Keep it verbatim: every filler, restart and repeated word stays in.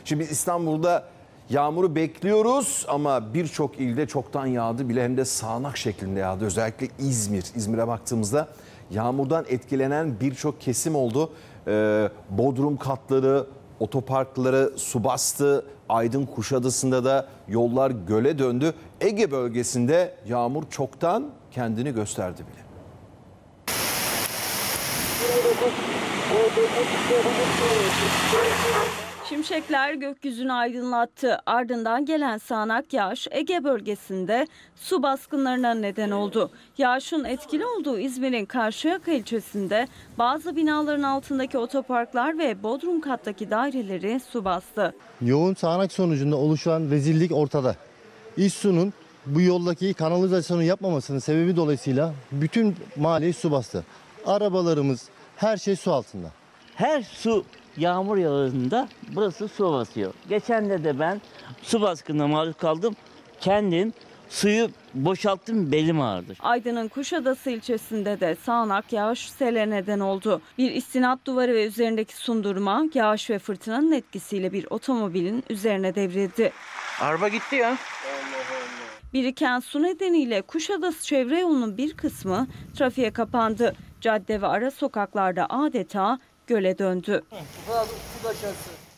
Şimdi biz İstanbul'da yağmuru bekliyoruz ama birçok ilde çoktan yağdı bile, hem de sağanak şeklinde yağdı. Özellikle İzmir. İzmir'e baktığımızda yağmurdan etkilenen birçok kesim oldu. Ee, Bodrum katları, otoparkları su bastı. Aydın Kuşadası'nda da yollar göle döndü. Ege bölgesinde yağmur çoktan kendini gösterdi bile. Şimşekler gökyüzünü aydınlattı. Ardından gelen sağanak yağış Ege bölgesinde su baskınlarına neden oldu. Yağışın etkili olduğu İzmir'in Karşıyaka ilçesinde bazı binaların altındaki otoparklar ve bodrum kattaki daireleri su bastı. Yoğun sağanak sonucunda oluşan rezillik ortada. İSSU'nun bu yoldaki kanalizasyonu yapmamasının sebebi dolayısıyla bütün mahalleyi su bastı. Arabalarımız, her şey su altında. Her su yağmur yağında burası su basıyor. Geçen de de ben su baskınına maruz kaldım. Kendim suyu boşalttım, belim ağrıdı. Aydın'ın Kuşadası ilçesinde de sağanak yağış sele neden oldu. Bir istinat duvarı ve üzerindeki sundurma yağış ve fırtınanın etkisiyle bir otomobilin üzerine devrildi. Araba gitti ya. Biriken su nedeniyle Kuşadası çevre yolunun bir kısmı trafiğe kapandı. Cadde ve ara sokaklarda adeta göle döndü. Su da, su da